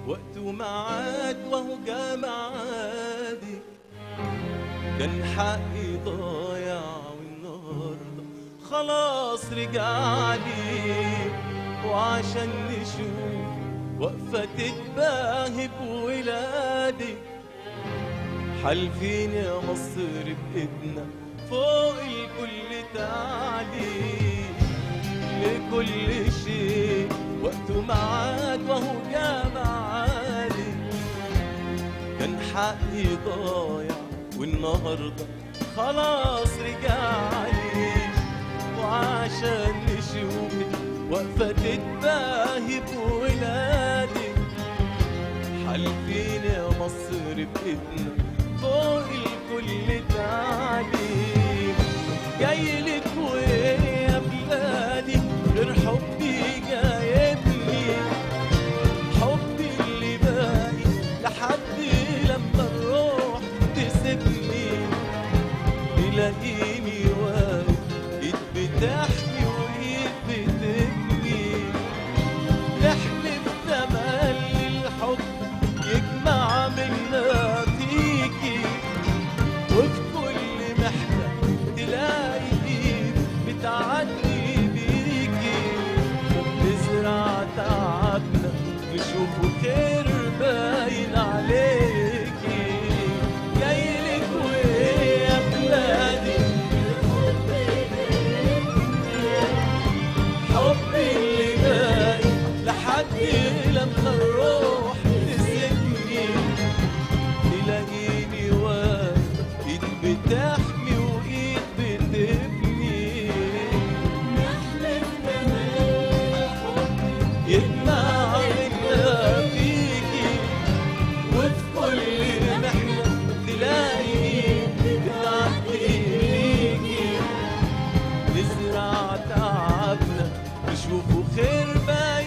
وقت ومعاد وهو جا معادك. كان حقي ضايع والنهارده خلاص رجعلي، وعشان نشوف وقفة تتباهي بولادك. حالفين يا مصر بإيدنا فوق الكل تعالي، لكل شيء وقت ومعاد وهو جا معادي. كان حقي ضايع والنهارده خلاص رجعلي، وعشان نشوفك وقفة تتباهي بولادك. حالفين يا مصر بإيدنا فوق الكل تعالي. جايلك ويا بلادي غير حبي جايبني، حبي اللي باقي لحد لما الروح تسيبني. تلاقيني واقف ايد بتحمي وايد بتبني، نحلف تملي الحب يجمع منا فيكي. وفي كل محنة تلاقي ايد بتعدي بيكي، نزرع تعبنا نشوفه خير باين عليكي. جايلك ويا بلادي حبي اللي باقي لحد لما الروح تسيبني. تلاقيني واقف ايد بتحمي وايد بتبني، نحلف يجمع منا فيكي. وفي كل محنة تلاقي ايد بتعدي بيكي، نزرع تعبنا نشوفه خير باين